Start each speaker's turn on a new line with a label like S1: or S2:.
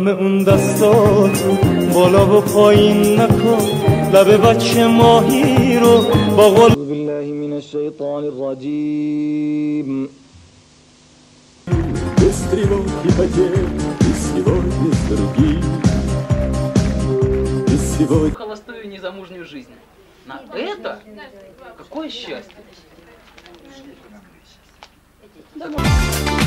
S1: همه اون دستاتو بالا و پایین نکن لب بچه ماهی رو با قول
S2: اعوذ بالله من الشیطان الرجیم.
S3: Стрелок и потек, и сегодня с другим, и сегодня...
S4: Холостую незамужнюю жизнь. На это? Какое счастье!